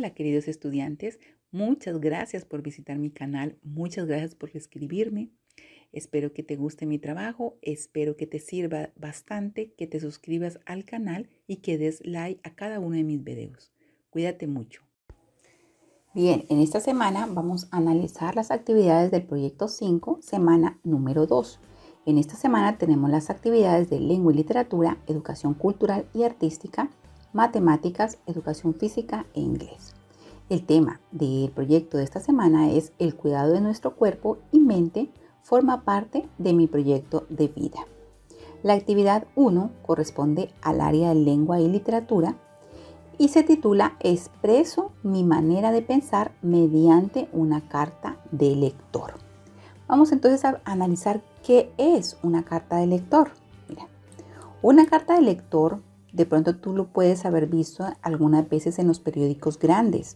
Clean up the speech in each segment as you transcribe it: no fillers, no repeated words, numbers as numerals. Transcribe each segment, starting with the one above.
Hola queridos estudiantes, muchas gracias por visitar mi canal, muchas gracias por escribirme. Espero que te guste mi trabajo, espero que te sirva bastante, que te suscribas al canal y que des like a cada uno de mis videos. Cuídate mucho. Bien, en esta semana vamos a analizar las actividades del proyecto 5, semana número 2. En esta semana tenemos las actividades de lengua y literatura, educación cultural y artística, matemáticas, educación física e inglés. El tema del proyecto de esta semana es el cuidado de nuestro cuerpo y mente forma parte de mi proyecto de vida. La actividad 1 corresponde al área de lengua y literatura y se titula Expreso mi manera de pensar mediante una carta de lector. Vamos entonces a analizar qué es una carta de lector. Mira, una carta de lector, de pronto tú lo puedes haber visto algunas veces en los periódicos grandes.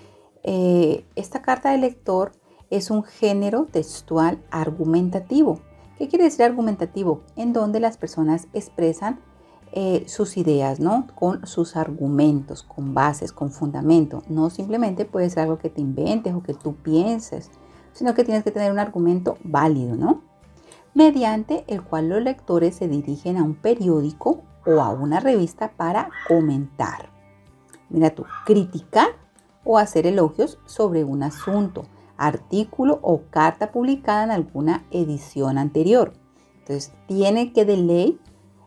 Esta carta de lector es un género textual argumentativo. ¿Qué quiere decir argumentativo? En donde las personas expresan sus ideas, ¿no? Con sus argumentos, con bases, con fundamento. No simplemente puede ser algo que te inventes o que tú pienses, sino que tienes que tener un argumento válido, ¿no? Mediante el cual los lectores se dirigen a un periódico o a una revista para comentar. Mira tú, criticar o hacer elogios sobre un asunto, artículo o carta publicada en alguna edición anterior. Entonces, tiene que de ley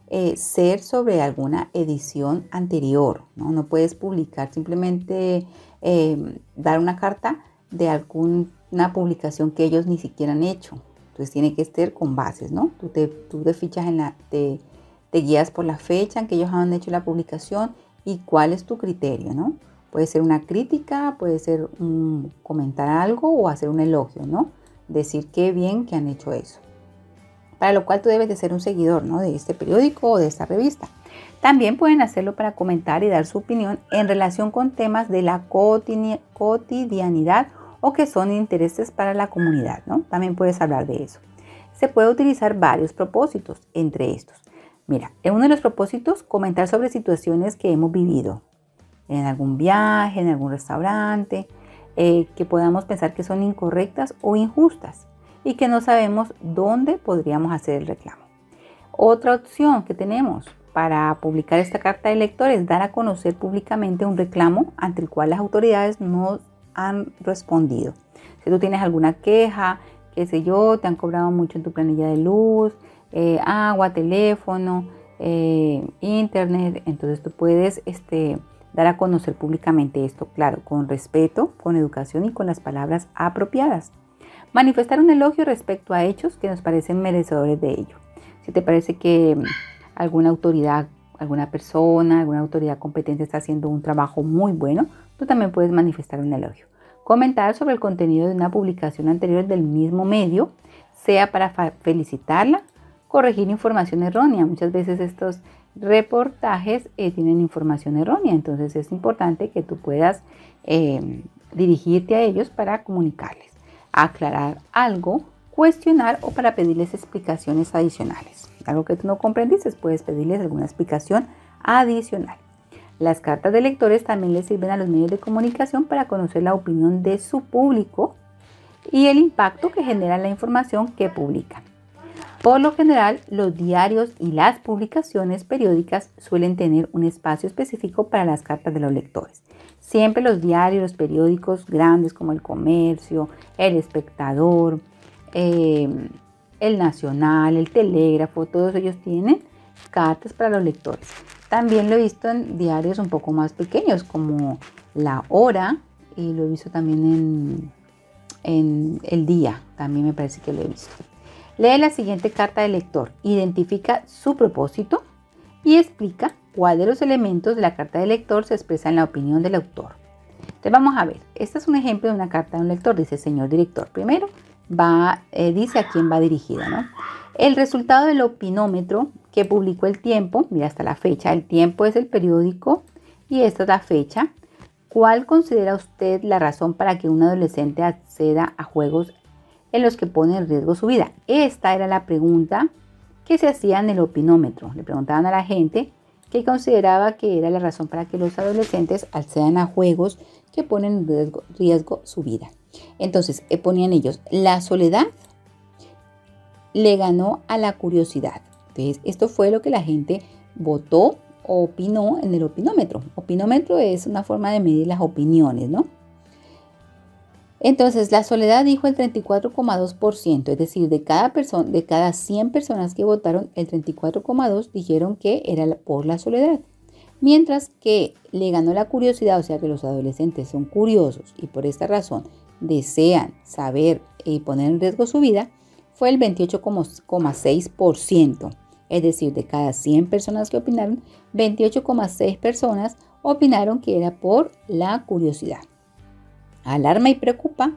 ser sobre alguna edición anterior, ¿no? No puedes publicar simplemente dar una carta de alguna publicación que ellos ni siquiera han hecho. Entonces, tiene que estar con bases, ¿no? Tú te fichas te guías por la fecha en que ellos han hecho la publicación y cuál es tu criterio, ¿no? Puede ser una crítica, puede ser comentar algo o hacer un elogio, ¿no? Decir qué bien que han hecho eso. Para lo cual tú debes de ser un seguidor, ¿no? De este periódico o de esta revista. También pueden hacerlo para comentar y dar su opinión en relación con temas de la cotidianidad o que son intereses para la comunidad, ¿no? También puedes hablar de eso. Se puede utilizar varios propósitos entre estos. Mira, en uno de los propósitos, comentar sobre situaciones que hemos vivido en algún viaje, en algún restaurante, que podamos pensar que son incorrectas o injustas y que no sabemos dónde podríamos hacer el reclamo. Otra opción que tenemos para publicar esta carta de lector es dar a conocer públicamente un reclamo ante el cual las autoridades no han respondido. Si tú tienes alguna queja, qué sé yo, te han cobrado mucho en tu planilla de luz, agua, teléfono, internet, entonces tú puedes dar a conocer públicamente esto, claro, con respeto, con educación y con las palabras apropiadas. Manifestar un elogio respecto a hechos que nos parecen merecedores de ello. Si te parece que alguna autoridad, alguna persona, alguna autoridad competente está haciendo un trabajo muy bueno, tú también puedes manifestar un elogio. Comentar sobre el contenido de una publicación anterior del mismo medio, sea para felicitarla, corregir información errónea. Muchas veces estos reportajes tienen información errónea, entonces es importante que tú puedas dirigirte a ellos para comunicarles, aclarar algo, cuestionar o para pedirles explicaciones adicionales. Algo que tú no comprendiste, puedes pedirles alguna explicación adicional. Las cartas de lectores también les sirven a los medios de comunicación para conocer la opinión de su público y el impacto que genera la información que publican. Por lo general, los diarios y las publicaciones periódicas suelen tener un espacio específico para las cartas de los lectores. Siempre los diarios, los periódicos grandes como El Comercio, El Espectador, El Nacional, El Telégrafo, todos ellos tienen cartas para los lectores. También lo he visto en diarios un poco más pequeños como La Hora y lo he visto también en El Día, también me parece que lo he visto. Lee la siguiente carta del lector, identifica su propósito y explica cuál de los elementos de la carta del lector se expresa en la opinión del autor. Entonces vamos a ver, este es un ejemplo de una carta de un lector, dice señor director. Primero dice a quién va dirigida, ¿no? El resultado del opinómetro que publicó El Tiempo, mira hasta la fecha, El Tiempo es el periódico y esta es la fecha. ¿Cuál considera usted la razón para que un adolescente acceda a juegos en los que pone en riesgo su vida? Esta era la pregunta que se hacía en el opinómetro. Le preguntaban a la gente qué consideraba que era la razón para que los adolescentes accedan a juegos que ponen en riesgo su vida. Entonces, ponían ellos, la soledad le ganó a la curiosidad. Entonces, esto fue lo que la gente votó o opinó en el opinómetro. Opinómetro es una forma de medir las opiniones, ¿no? Entonces, la soledad dijo el 34,2%, es decir, de cada 100 personas que votaron, el 34,2 dijeron que era por la soledad. Mientras que le ganó la curiosidad, o sea que los adolescentes son curiosos y por esta razón desean saber y poner en riesgo su vida, fue el 28,6%. Es decir, de cada 100 personas que opinaron, 28,6 personas opinaron que era por la curiosidad. Alarma y preocupa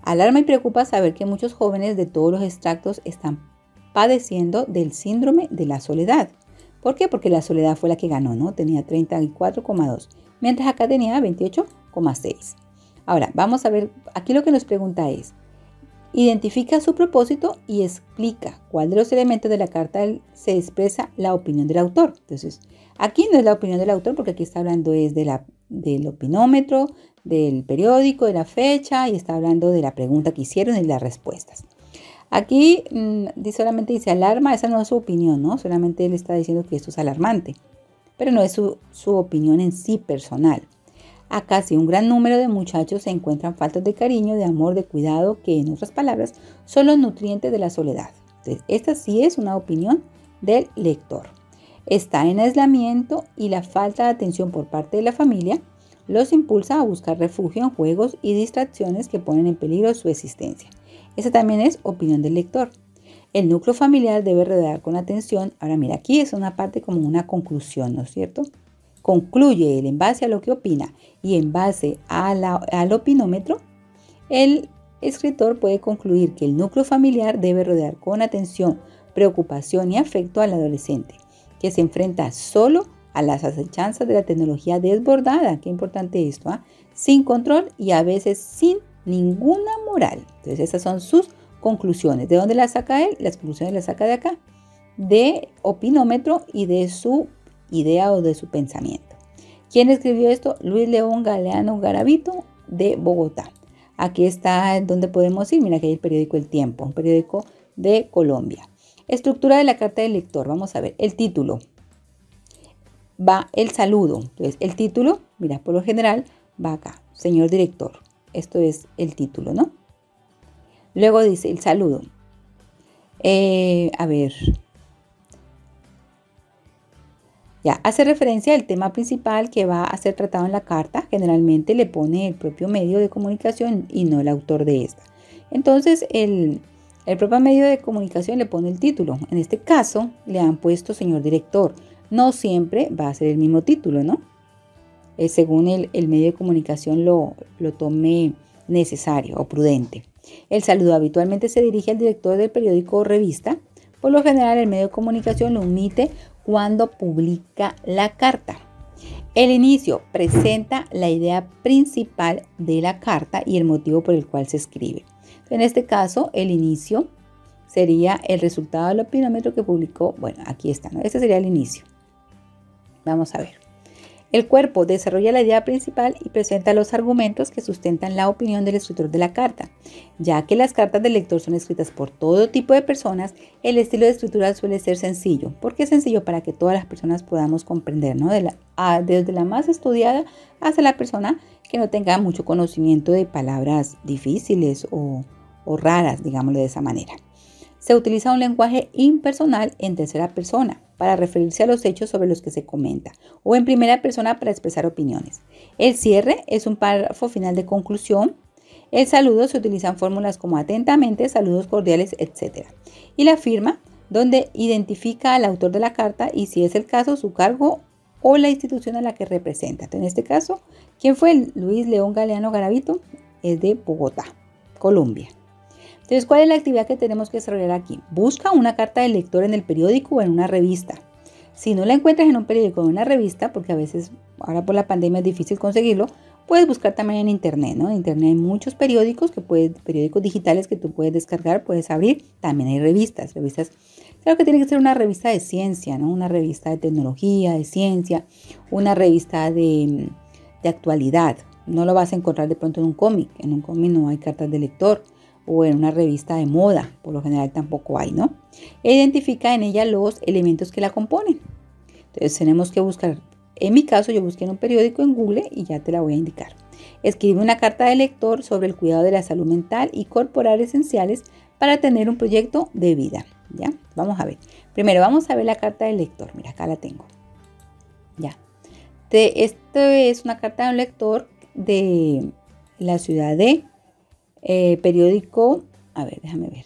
saber que muchos jóvenes de todos los estratos están padeciendo del síndrome de la soledad. ¿Por qué? Porque la soledad fue la que ganó, ¿no? Tenía 34,2, mientras acá tenía 28,6. Ahora, vamos a ver, aquí lo que nos pregunta es, identifica su propósito y explica cuál de los elementos de la carta se expresa la opinión del autor. Entonces, aquí no es la opinión del autor porque aquí está hablando es del opinómetro, del periódico, de la fecha y está hablando de la pregunta que hicieron y las respuestas. Aquí solamente dice alarma, esa no es su opinión, ¿no? Solamente él está diciendo que esto es alarmante, pero no es su opinión en sí personal. Acá sí, un gran número de muchachos se encuentran faltos de cariño, de amor, de cuidado, que en otras palabras son los nutrientes de la soledad. Entonces, esta sí es una opinión del lector. Está en aislamiento y la falta de atención por parte de la familia los impulsa a buscar refugio en juegos y distracciones que ponen en peligro su existencia. Esa también es opinión del lector. El núcleo familiar debe rodear con atención. Ahora mira, aquí es una parte como una conclusión, ¿no es cierto? Concluye él en base a lo que opina y en base al opinómetro, el escritor puede concluir que el núcleo familiar debe rodear con atención, preocupación y afecto al adolescente, que se enfrenta solo a las acechanzas de la tecnología desbordada, qué importante esto, sin control y a veces sin ninguna moral. Entonces esas son sus conclusiones. ¿De dónde las saca él? Las conclusiones las saca de acá, de opinómetro y de su idea o de su pensamiento. ¿Quién escribió esto? Luis León Galeano Garavito de Bogotá. Aquí está donde podemos ir. Mira que hay el periódico El Tiempo, un periódico de Colombia. Estructura de la carta del lector. Vamos a ver el título. Va el saludo. Entonces, el título, mira, por lo general va acá, señor director. Esto es el título, ¿no? Luego dice el saludo. A ver. Ya, hace referencia al tema principal que va a ser tratado en la carta. Generalmente le pone el propio medio de comunicación y no el autor de esta. Entonces, el propio medio de comunicación le pone el título. En este caso, le han puesto señor director. No siempre va a ser el mismo título, ¿no? Según el medio de comunicación lo tome necesario o prudente. El saludo habitualmente se dirige al director del periódico o revista. Por lo general, el medio de comunicación lo omite cuando publica la carta. El inicio presenta la idea principal de la carta y el motivo por el cual se escribe. En este caso, el inicio sería el resultado del opinómetro que publicó. Bueno, aquí está, ¿no? Este sería el inicio. Vamos a ver. El cuerpo desarrolla la idea principal y presenta los argumentos que sustentan la opinión del escritor de la carta. Ya que las cartas del lector son escritas por todo tipo de personas, el estilo de escritura suele ser sencillo. ¿Por qué sencillo? Para que todas las personas podamos comprender, ¿no? Desde la más estudiada hasta la persona que no tenga mucho conocimiento de palabras difíciles o raras, digámoslo de esa manera. Se utiliza un lenguaje impersonal en tercera persona para referirse a los hechos sobre los que se comenta o en primera persona para expresar opiniones. El cierre es un párrafo final de conclusión. El saludo se utilizan fórmulas como atentamente, saludos cordiales, etc. Y la firma, donde identifica al autor de la carta y, si es el caso, su cargo o la institución a la que representa. En este caso, ¿quién fue? Luis León Galeano Garavito, es de Bogotá, Colombia. Entonces, ¿cuál es la actividad que tenemos que desarrollar aquí? Busca una carta del lector en el periódico o en una revista. Si no la encuentras en un periódico o en una revista, porque a veces ahora por la pandemia es difícil conseguirlo, puedes buscar también en internet, ¿no? En internet hay muchos periódicos periódicos digitales que tú puedes descargar, puedes abrir. También hay revistas. Claro que tiene que ser una revista de ciencia, ¿no? Una revista de tecnología, de ciencia, una revista de actualidad. No lo vas a encontrar de pronto en un cómic. En un cómic no hay cartas de lector, o en una revista de moda, por lo general tampoco hay, ¿no? Identifica en ella los elementos que la componen. Entonces tenemos que buscar, en mi caso yo busqué en un periódico en Google y ya te la voy a indicar. Escribe una carta de lector sobre el cuidado de la salud mental y corporal esenciales para tener un proyecto de vida, ¿ya? Vamos a ver. Primero vamos a ver la carta del lector. Mira, acá la tengo. Ya. Esto es una carta de un lector de la ciudad de periódico. A ver, déjame ver.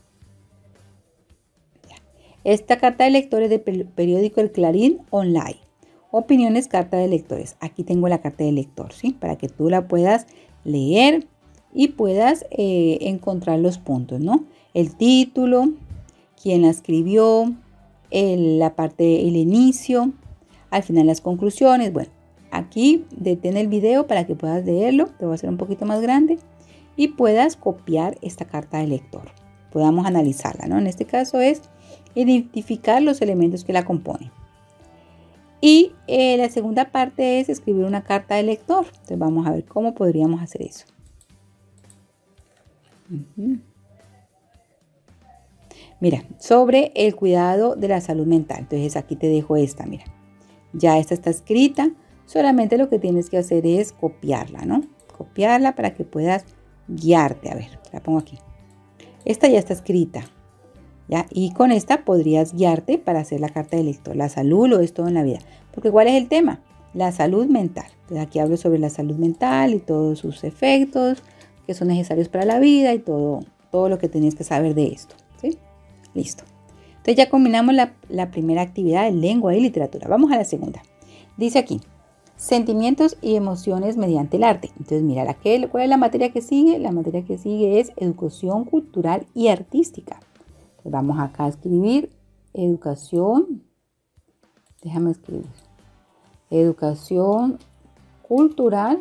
Ya. Esta carta de lector es de periódico El Clarín Online. Opiniones, carta de lectores. Aquí tengo la carta de lector, ¿sí? Para que tú la puedas leer y puedas encontrar los puntos, ¿no? El título, quién la escribió, la parte, el inicio, al final las conclusiones. Bueno, aquí detén el video para que puedas leerlo. Te voy a hacer un poquito más grande y puedas copiar esta carta de lector. Podamos analizarla, ¿no? En este caso es identificar los elementos que la componen. Y la segunda parte es escribir una carta de lector. Entonces vamos a ver cómo podríamos hacer eso. Mira, sobre el cuidado de la salud mental. Entonces aquí te dejo esta, mira. Ya esta está escrita. Solamente lo que tienes que hacer es copiarla, ¿no? Copiarla para que puedas guiarte. A ver, la pongo aquí. Esta ya está escrita. ¿Ya? Y con esta podrías guiarte para hacer la carta de lector. La salud lo es todo en la vida. Porque ¿cuál es el tema? La salud mental. Entonces aquí hablo sobre la salud mental y todos sus efectos que son necesarios para la vida y todo lo que tienes que saber de esto. ¿Sí? Listo. Entonces ya combinamos la primera actividad de lengua y literatura. Vamos a la segunda. Dice aquí, sentimientos y emociones mediante el arte. Entonces mira, ¿cuál es la materia que sigue? La materia que sigue es educación cultural y artística. Vamos acá a escribir educación, déjame escribir, educación cultural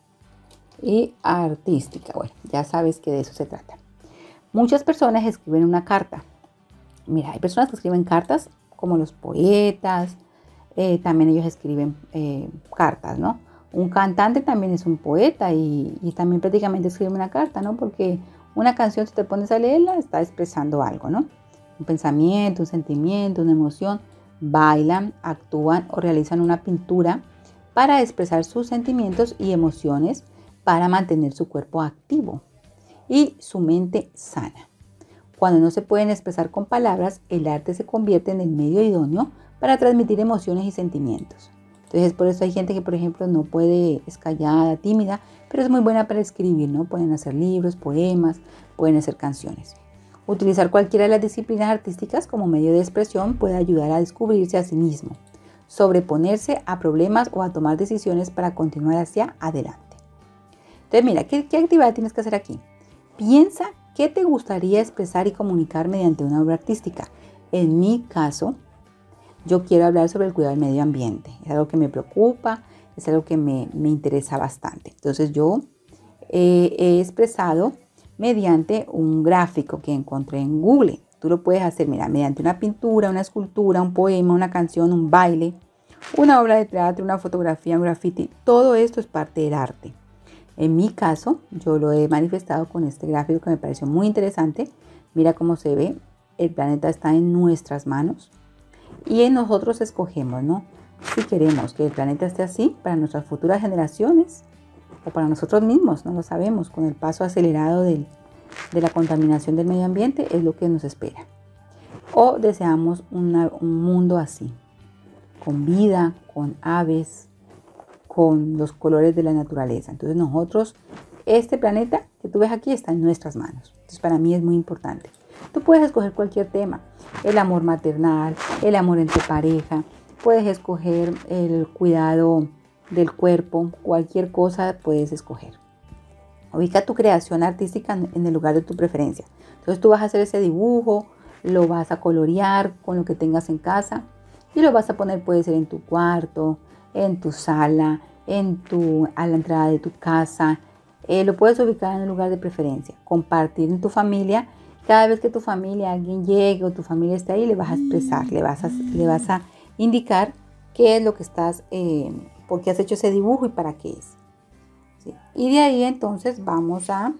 y artística. Bueno, ya sabes que de eso se trata. Muchas personas escriben una carta. Mira, hay personas que escriben cartas como los poetas, también ellos escriben cartas, ¿no? Un cantante también es un poeta y también prácticamente escribe una carta, ¿no? Porque una canción, si te pones a leerla, está expresando algo, ¿no? Un pensamiento, un sentimiento, una emoción. Bailan, actúan o realizan una pintura para expresar sus sentimientos y emociones para mantener su cuerpo activo y su mente sana. Cuando no se pueden expresar con palabras, el arte se convierte en el medio idóneo para transmitir emociones y sentimientos. Entonces, por eso hay gente que, por ejemplo, no puede, es callada, tímida, pero es muy buena para escribir, ¿no? Pueden hacer libros, poemas, pueden hacer canciones. Utilizar cualquiera de las disciplinas artísticas como medio de expresión puede ayudar a descubrirse a sí mismo, sobreponerse a problemas o a tomar decisiones para continuar hacia adelante. Entonces, mira, ¿qué actividad tienes que hacer aquí? Piensa qué te gustaría expresar y comunicar mediante una obra artística. En mi caso, yo quiero hablar sobre el cuidado del medio ambiente. Es algo que me preocupa, es algo que me interesa bastante. Entonces yo he expresado mediante un gráfico que encontré en Google. Tú lo puedes hacer, mira, mediante una pintura, una escultura, un poema, una canción, un baile, una obra de teatro, una fotografía, un graffiti. Todo esto es parte del arte. En mi caso, yo lo he manifestado con este gráfico que me pareció muy interesante. Mira cómo se ve. El planeta está en nuestras manos. Y en nosotros escogemos, ¿no? Si queremos que el planeta esté así para nuestras futuras generaciones o para nosotros mismos, no lo sabemos. Con el paso acelerado de la contaminación del medio ambiente es lo que nos espera. O deseamos un mundo así, con vida, con aves, con los colores de la naturaleza. Entonces nosotros, este planeta que tú ves aquí está en nuestras manos. Entonces para mí es muy importante. Tú puedes escoger cualquier tema, el amor maternal, el amor entre pareja, puedes escoger el cuidado del cuerpo, cualquier cosa puedes escoger. Ubica tu creación artística en el lugar de tu preferencia. Entonces tú vas a hacer ese dibujo, lo vas a colorear con lo que tengas en casa y lo vas a poner, puede ser en tu cuarto, en tu sala, a la entrada de tu casa. Lo puedes ubicar en el lugar de preferencia. Compartir en tu familia. Cada vez que tu familia, alguien llegue o tu familia esté ahí, le vas a expresar, le vas a indicar qué es lo que estás, por qué has hecho ese dibujo y para qué es. ¿sí? Y de ahí entonces vamos a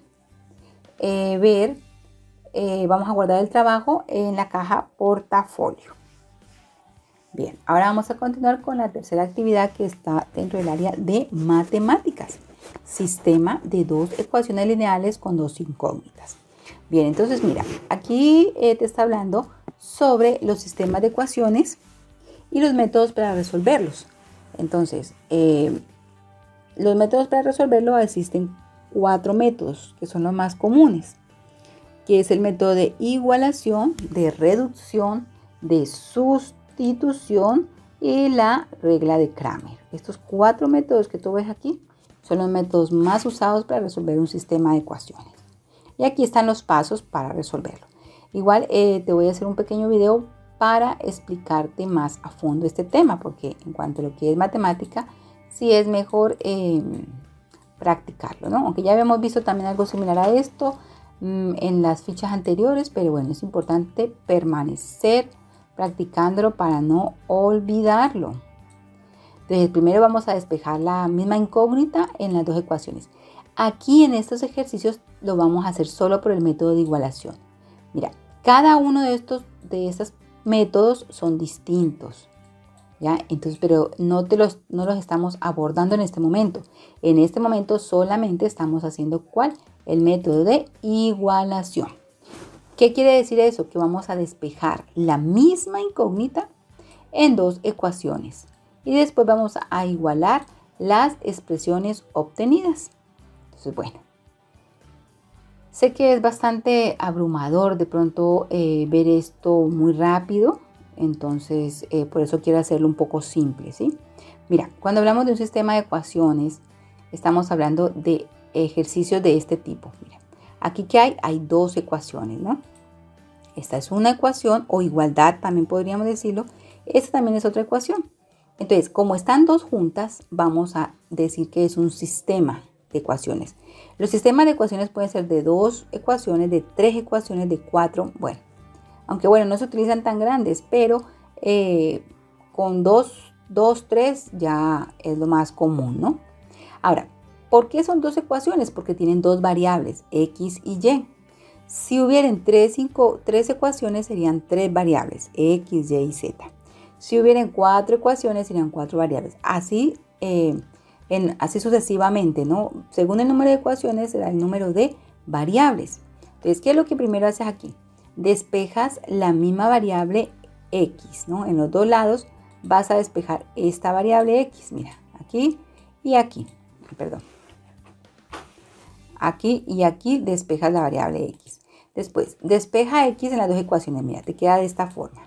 vamos a guardar el trabajo en la caja portafolio. Bien, ahora vamos a continuar con la tercera actividad que está dentro del área de matemáticas. Sistema de dos ecuaciones lineales con dos incógnitas. Bien, entonces mira, aquí te está hablando sobre los sistemas de ecuaciones y los métodos para resolverlos. Entonces, los métodos para resolverlo existen 4 métodos que son los más comunes, que es el método de igualación, de reducción, de sustitución y la regla de Cramer. Estos 4 métodos que tú ves aquí son los métodos más usados para resolver un sistema de ecuaciones. Y aquí están los pasos para resolverlo. Igual te voy a hacer un pequeño video para explicarte más a fondo este tema, porque en cuanto a lo que es matemática, sí es mejor practicarlo, ¿no? Aunque ya habíamos visto también algo similar a esto en las fichas anteriores, pero bueno, es importante permanecer practicándolo para no olvidarlo. Entonces, primero vamos a despejar la misma incógnita en las dos ecuaciones. Aquí en estos ejercicios lo vamos a hacer solo por el método de igualación. Mira, cada uno de estos métodos son distintos, ¿ya? Entonces, pero no los estamos abordando en este momento. En este momento solamente estamos haciendo ¿cuál? El método de igualación. ¿Qué quiere decir eso? Que vamos a despejar la misma incógnita en dos ecuaciones y después vamos a igualar las expresiones obtenidas. Entonces, bueno, sé que es bastante abrumador de pronto ver esto muy rápido, entonces por eso quiero hacerlo un poco simple, ¿sí? Mira, cuando hablamos de un sistema de ecuaciones, estamos hablando de ejercicios de este tipo. Mira, aquí que hay dos ecuaciones, ¿no? Esta es una ecuación o igualdad, también podríamos decirlo. Esta también es otra ecuación. Entonces, como están dos juntas, vamos a decir que es un sistema de ecuaciones. Los sistemas de ecuaciones pueden ser de 2 ecuaciones, de 3 ecuaciones, de 4. Bueno, aunque bueno, no se utilizan tan grandes, pero con 2, 3 ya es lo más común, ¿no? Ahora, ¿por qué son dos ecuaciones? Porque tienen dos variables, x y y. Si hubieran tres ecuaciones, serían 3 variables, x, y y z. Si hubieran 4 ecuaciones, serían 4 variables. Así, así sucesivamente, ¿no? Según el número de ecuaciones, será el número de variables. Entonces, ¿qué es lo que primero haces aquí? Despejas la misma variable x, ¿no? En los dos lados vas a despejar esta variable x. Mira, aquí y aquí. Perdón. Aquí y aquí despejas la variable x. Después, despeja x en las dos ecuaciones. Mira, te queda de esta forma.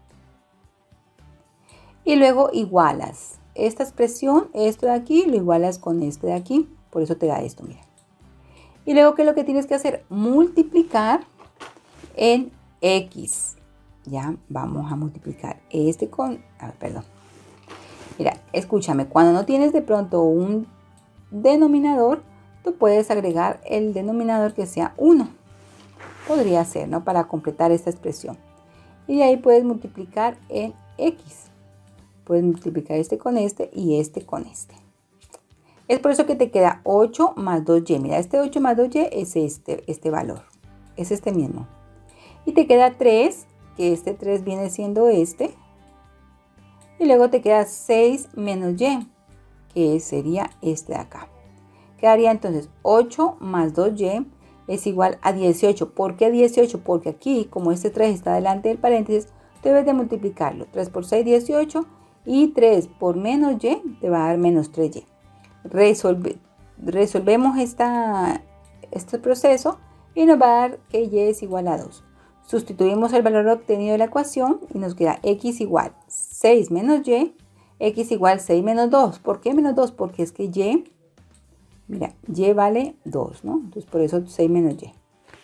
Y luego igualas esta expresión, esto de aquí, lo igualas con este de aquí. Por eso te da esto, mira. Y luego, ¿qué es lo que tienes que hacer? Multiplicar en x. Ya, vamos a multiplicar este con... perdón. Mira, escúchame, cuando no tienes de pronto un denominador, tú puedes agregar el denominador que sea 1. Podría ser, ¿no? Para completar esta expresión. Y de ahí puedes multiplicar en x. Puedes multiplicar este con este y este con este. Es por eso que te queda 8 más 2y. Mira, este 8 más 2y es este valor. Es este mismo. Y te queda 3, que este 3 viene siendo este. Y luego te queda 6 menos y, que sería este de acá. Quedaría entonces 8 más 2y es igual a 18. ¿Por qué 18? Porque aquí, como este 3 está delante del paréntesis, debes de multiplicarlo. 3 por 6, 18. Y 3 por menos y te va a dar menos 3y. Resolvemos este proceso y nos va a dar que y es igual a 2. Sustituimos el valor obtenido de la ecuación y nos queda x igual 6 menos y, x igual 6 menos 2. ¿Por qué menos 2? Porque es que y, mira, y vale 2, ¿no? Entonces por eso 6 menos y.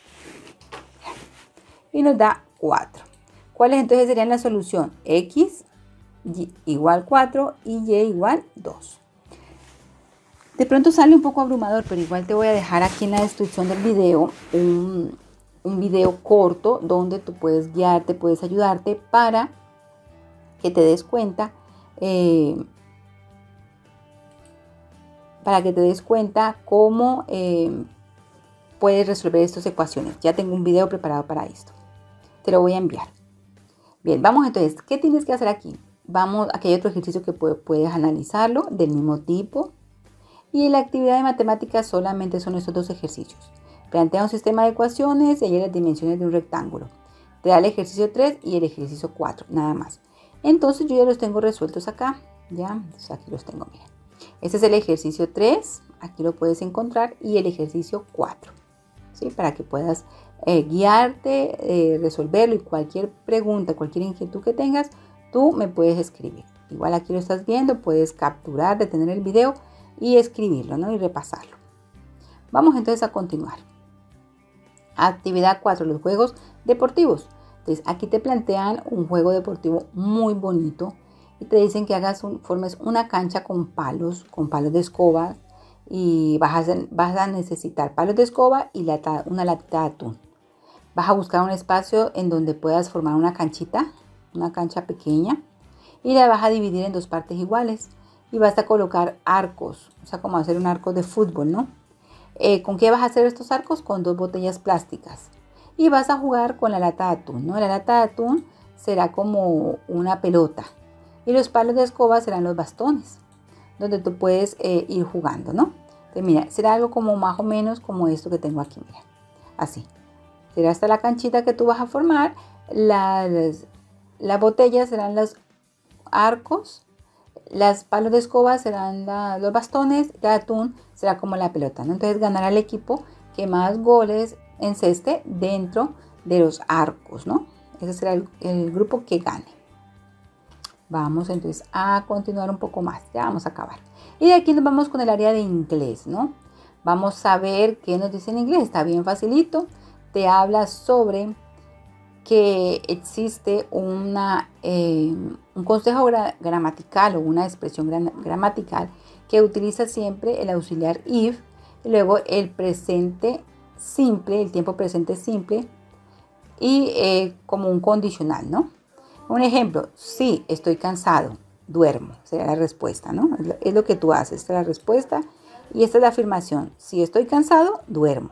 Y nos da 4. ¿Cuáles entonces serían la solución? X igual 4 y y igual 2. De pronto sale un poco abrumador, pero igual te voy a dejar aquí en la descripción del video un video corto donde tú puedes guiarte, puedes ayudarte para que te des cuenta para que te des cuenta cómo puedes resolver estas ecuaciones. Ya tengo un video preparado para esto. Te lo voy a enviar. Bien, vamos entonces. ¿Qué tienes que hacer aquí? Vamos, aquí hay otro ejercicio que puedes analizarlo del mismo tipo. Y en la actividad de matemáticas solamente son estos dos ejercicios. Plantea un sistema de ecuaciones y hay las dimensiones de un rectángulo. Te da el ejercicio 3 y el ejercicio 4, nada más. Entonces yo ya los tengo resueltos acá. Ya, entonces aquí los tengo, mira. Este es el ejercicio 3, aquí lo puedes encontrar, y el ejercicio 4. ¿Sí? Para que puedas guiarte, resolverlo, y cualquier pregunta, cualquier inquietud que tengas, tú me puedes escribir. Igual aquí lo estás viendo, puedes capturar, detener el video y escribirlo, ¿no? Y repasarlo. Vamos entonces a continuar. Actividad 4, los juegos deportivos. Entonces aquí te plantean un juego deportivo muy bonito y te dicen que formes una cancha con palos de escoba, y vas a necesitar palos de escoba y una latita de atún. Vas a buscar un espacio en donde puedas formar una canchita, una cancha pequeña, y la vas a dividir en dos partes iguales y vas a colocar arcos, o sea, como hacer un arco de fútbol, ¿no? ¿Con qué vas a hacer estos arcos? Con 2 botellas plásticas. Y vas a jugar con la lata de atún, ¿no? La lata de atún será como una pelota y los palos de escoba serán los bastones, donde tú puedes ir jugando, ¿no? Entonces, mira, será algo como más o menos como esto que tengo aquí, mira. Así. Será hasta la canchita que tú vas a formar. Las botellas serán los arcos. Las palos de escoba serán los bastones, de atún será como la pelota, ¿no? Entonces ganará el equipo que más goles enceste dentro de los arcos, ¿no? Ese será el grupo que gane. Vamos entonces a continuar un poco más, ya vamos a acabar. Y de aquí nos vamos con el área de inglés, ¿no? Vamos a ver qué nos dice en inglés, está bien facilito. Te habla sobre que existe un consejo gramatical o una expresión gramatical que utiliza siempre el auxiliar if, y luego el presente simple, el tiempo presente simple, y como un condicional, ¿no? Un ejemplo: sí, estoy cansado, duermo, sería la respuesta, ¿no? Es lo que tú haces, esta es la respuesta y esta es la afirmación: si estoy cansado, duermo.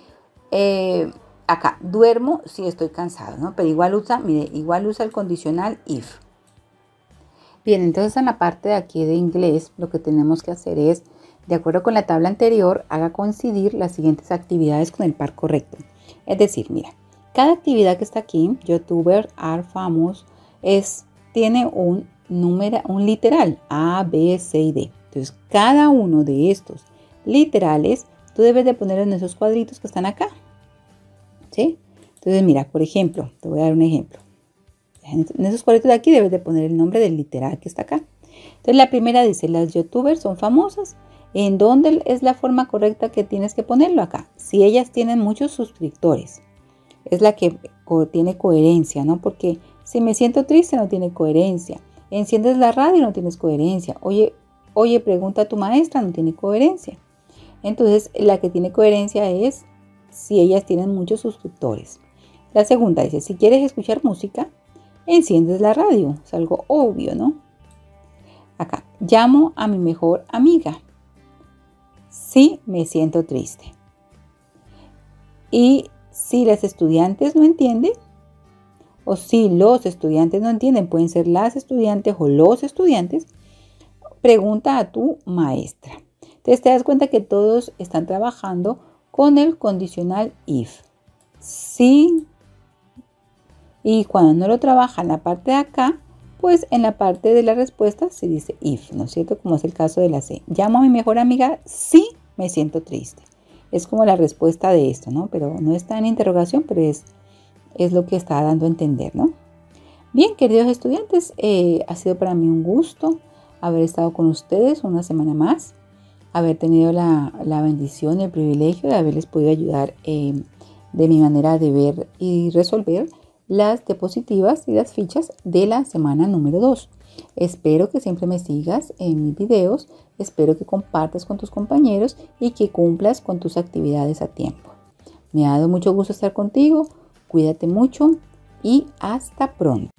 Acá, duermo si estoy cansado, ¿no? Pero igual usa el condicional if. Bien, entonces en la parte de aquí de inglés, lo que tenemos que hacer es, de acuerdo con la tabla anterior, haga coincidir las siguientes actividades con el par correcto. Es decir, mira, cada actividad que está aquí, YouTuber, are famous, tiene un literal, A, B, C y D. Entonces, cada uno de estos literales, tú debes de ponerlos en esos cuadritos que están acá. ¿Sí? Entonces, mira, por ejemplo, te voy a dar un ejemplo. En esos cuadritos de aquí debes de poner el nombre del literal que está acá. Entonces, la primera dice: las youtubers son famosas. ¿En dónde es la forma correcta que tienes que ponerlo? Acá. Si ellas tienen muchos suscriptores. Es la que tiene coherencia, ¿no? Porque si me siento triste, no tiene coherencia. Enciendes la radio, no tienes coherencia. Oye, pregunta a tu maestra, no tiene coherencia. Entonces, la que tiene coherencia es si ellas tienen muchos suscriptores. La segunda dice: si quieres escuchar música, enciendes la radio. Es algo obvio, ¿no? Acá, llamo a mi mejor amiga si me siento triste. Y si las estudiantes no entienden, o si los estudiantes no entienden, pueden ser las estudiantes o los estudiantes, pregunta a tu maestra. Entonces te das cuenta que todos están trabajando con el condicional if. Sí. Y cuando no lo trabaja en la parte de acá, pues en la parte de la respuesta se dice if, ¿no es cierto? Como es el caso de la C. Llamo a mi mejor amiga si me siento triste. Es como la respuesta de esto, ¿no? Pero no está en interrogación, pero es lo que está dando a entender, ¿no? Bien, queridos estudiantes, ha sido para mí un gusto haber estado con ustedes una semana más, haber tenido la bendición y el privilegio de haberles podido ayudar de mi manera de ver y resolver las diapositivas y las fichas de la semana número 2. Espero que siempre me sigas en mis videos, espero que compartas con tus compañeros y que cumplas con tus actividades a tiempo. Me ha dado mucho gusto estar contigo, cuídate mucho y hasta pronto.